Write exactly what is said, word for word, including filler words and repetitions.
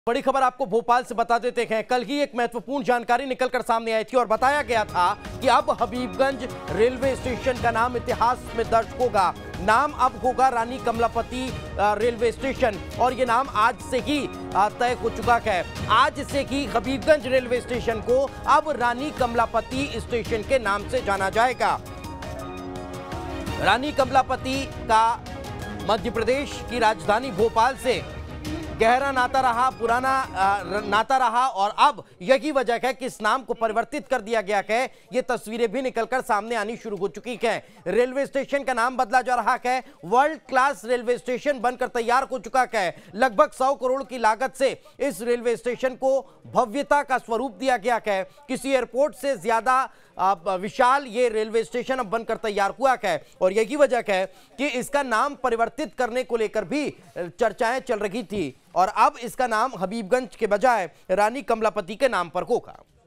बड़ी खबर आपको भोपाल से बता देते हैं। कल ही एक महत्वपूर्ण जानकारी निकलकर सामने आई थी और बताया गया था कि अब हबीबगंज रेलवे स्टेशन का नाम इतिहास में दर्ज होगा। नाम अब होगा रानी कमलापति रेलवे स्टेशन और ये नाम आज से ही तय हो चुका है। आज से ही हबीबगंज रेलवे स्टेशन को अब रानी कमलापति स्टेशन के नाम से जाना जाएगा। रानी कमलापति का मध्य प्रदेश की राजधानी भोपाल से गहरा नाता रहा, पुराना नाता रहा और अब यही वजह है कि इस नाम को परिवर्तित कर दिया गया है। ये तस्वीरें भी निकलकर सामने आनी शुरू हो चुकी हैं। रेलवे स्टेशन का नाम बदला जा रहा है। वर्ल्ड क्लास रेलवे स्टेशन बनकर तैयार हो चुका है। लगभग सौ करोड़ की लागत से इस रेलवे स्टेशन को भव्यता का स्वरूप दिया गया है। किसी एयरपोर्ट से ज्यादा विशाल ये रेलवे स्टेशन अब बनकर तैयार हुआ है और यही वजह है कि इसका नाम परिवर्तित करने को लेकर भी चर्चाएं चल रही थी और अब इसका नाम हबीबगंज के बजाय रानी कमलापति के नाम पर होगा।